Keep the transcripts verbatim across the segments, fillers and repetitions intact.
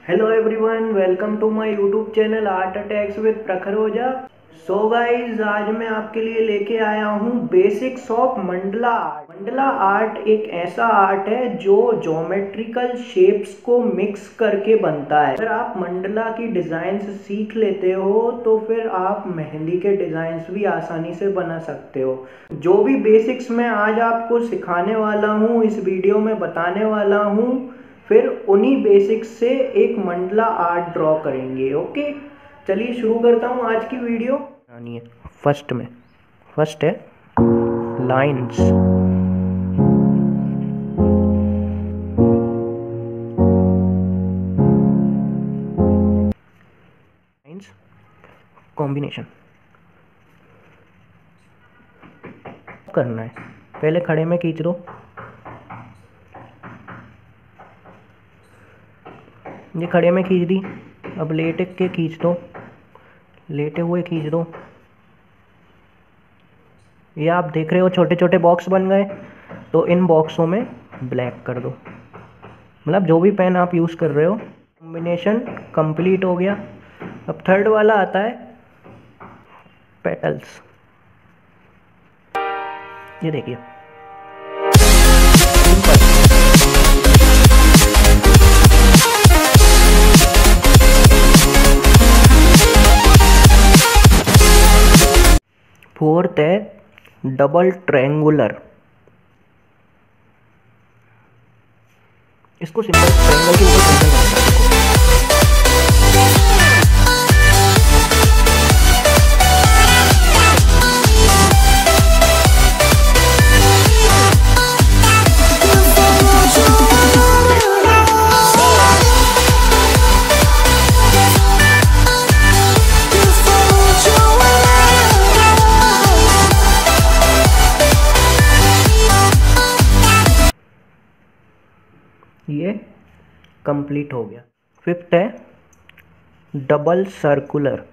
Hello everyone, welcome to my YouTube channel art attacks with Prakhar Ojha. So guys, आज मैं आपके लिए लेके आया हूँ basics of mandala art. Mandala art एक ऐसा आर्ट है जो ज्योमेट्रिकल शेप्स को मिक्स करके बनता है। अगर आप मंडला की डिजाइन्स सीख लेते हो तो फिर आप मेहंदी के डिजाइन्स भी आसानी से बना सकते हो। जो भी बेसिक्स मैं आज आपको सिखाने वाला हूँ, इस वीडियो में बताने वाला हूँ, फिर उन्हीं बेसिक्स से एक मंडला आर्ट ड्रॉ करेंगे। ओके, चलिए शुरू करता हूँ आज की वीडियो। फर्स्ट में फर्स्ट है लाइंस। लाइंस कॉम्बिनेशन करना है। पहले खड़े में खींच दो, ये खड़े में खींच दी। अब लेटे के खींच दो, लेटे हुए खींच दो। ये आप देख रहे हो छोटे छोटे बॉक्स बन गए, तो इन बॉक्सों में ब्लैक कर दो। मतलब जो भी पेन आप यूज़ कर रहे हो। कॉम्बिनेशन कंप्लीट हो गया। अब थर्ड वाला आता है पेटल्स। ये देखिए, फोर्थ है डबल ट्रायंगुलर। इसको सिंपल ट्रायंगल के ऊपर सिंपल बनता है। ये कंप्लीट हो गया। फिफ्थ है डबल सर्कुलर।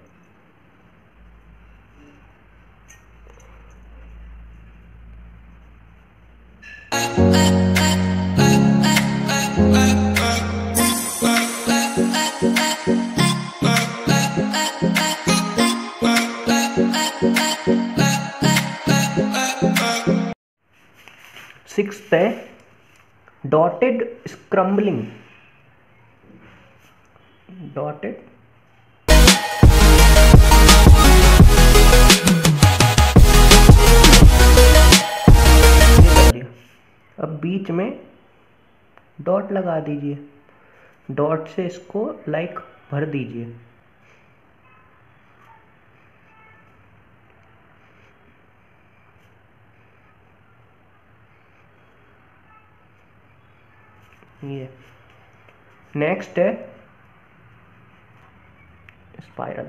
सिक्स्थ है डॉटेड स्क्रम्बलिंग। डॉटेड अब बीच में डॉट लगा दीजिए। डॉट से इसको लाइक भर दीजिए। ये नेक्स्ट है स्पाइरल।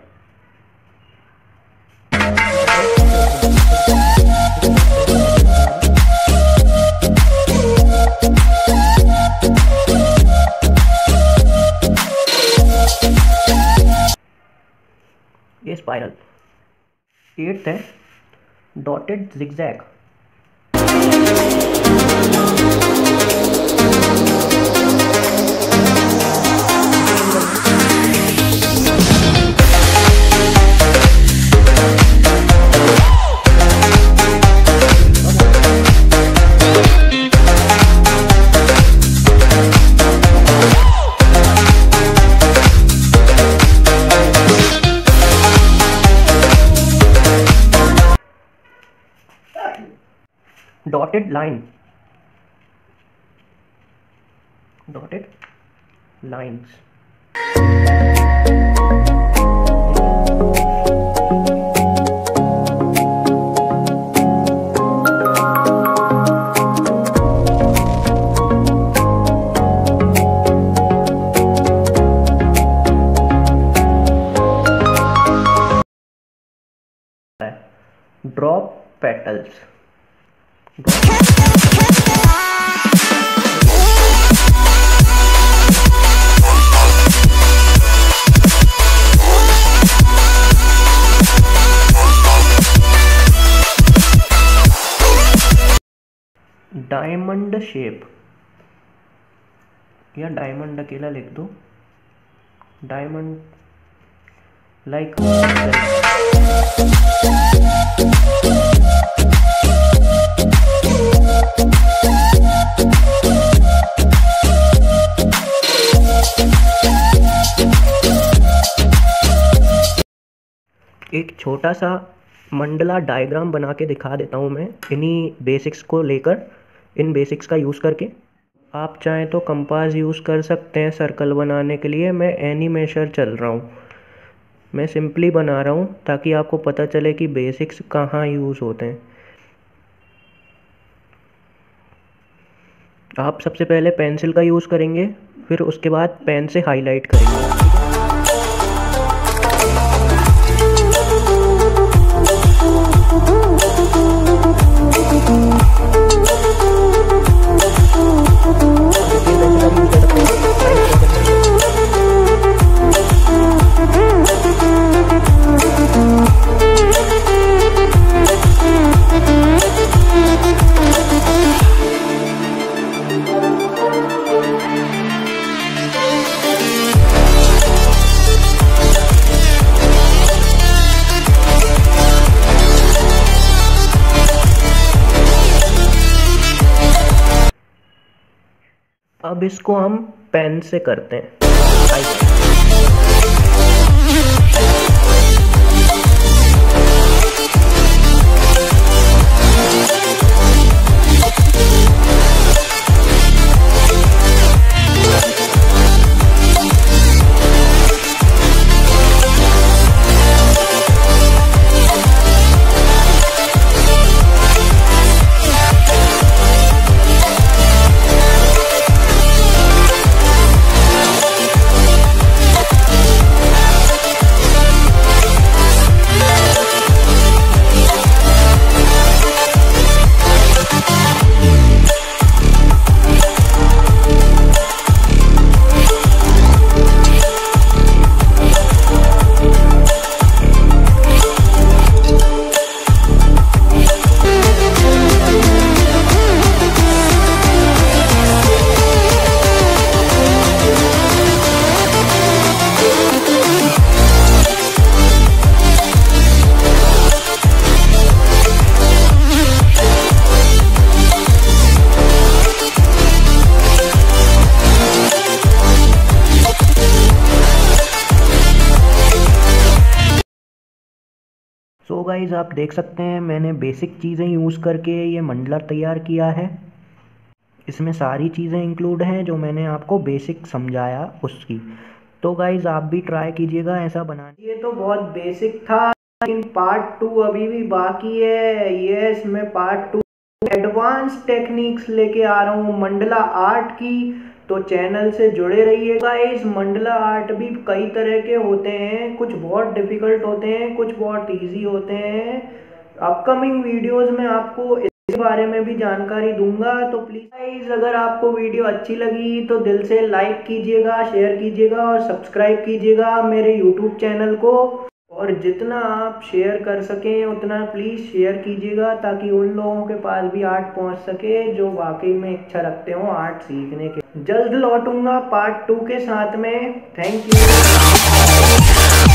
ये स्पाइरल। एट्थ है dotted zigzag. Dotted line. Dotted lines. Drop petals. Diamond shape या डायमंड अकेला लिख दो। डायमंड लाइक एक छोटा सा मंडला डायग्राम बना के दिखा देता हूँ मैं इन्हीं बेसिक्स को लेकर, इन बेसिक्स का यूज़ करके। आप चाहें तो कंपास यूज़ कर सकते हैं सर्कल बनाने के लिए। मैं एनिमेशन चल रहा हूँ, मैं सिंपली बना रहा हूँ ताकि आपको पता चले कि बेसिक्स कहाँ यूज़ होते हैं। आप सबसे पहले पेंसिल का यूज़ करेंगे, फिर उसके बाद पेन से हाईलाइट करेंगे। अब इसको हम पेन से करते हैं। सो गाइज आप देख सकते हैं मैंने बेसिक चीज़ें यूज़ करके ये मंडला तैयार किया है। इसमें सारी चीज़ें इंक्लूड हैं जो मैंने आपको बेसिक समझाया उसकी। तो गाइज आप भी ट्राई कीजिएगा ऐसा बनाने। ये तो बहुत बेसिक था, लेकिन पार्ट टू अभी भी बाकी है। यस, मैं पार्ट टू एडवांस टेक्निक्स लेके आ रहा हूँ मंडला आर्ट की, तो चैनल से जुड़े रहिएगा। इस मंडला आर्ट भी कई तरह के होते हैं, कुछ बहुत डिफिकल्ट होते हैं, कुछ बहुत इजी होते हैं। अपकमिंग वीडियोस में आपको इस बारे में भी जानकारी दूंगा। तो प्लीज़ अगर आपको वीडियो अच्छी लगी तो दिल से लाइक कीजिएगा, शेयर कीजिएगा और सब्सक्राइब कीजिएगा मेरे यूट्यूब चैनल को। और जितना आप शेयर कर सकें उतना प्लीज़ शेयर कीजिएगा, ताकि उन लोगों के पास भी आर्ट पहुंच सके जो वाकई में इच्छा रखते हो आर्ट सीखने के। जल्द लौटूंगा पार्ट टू के साथ में। Thank you.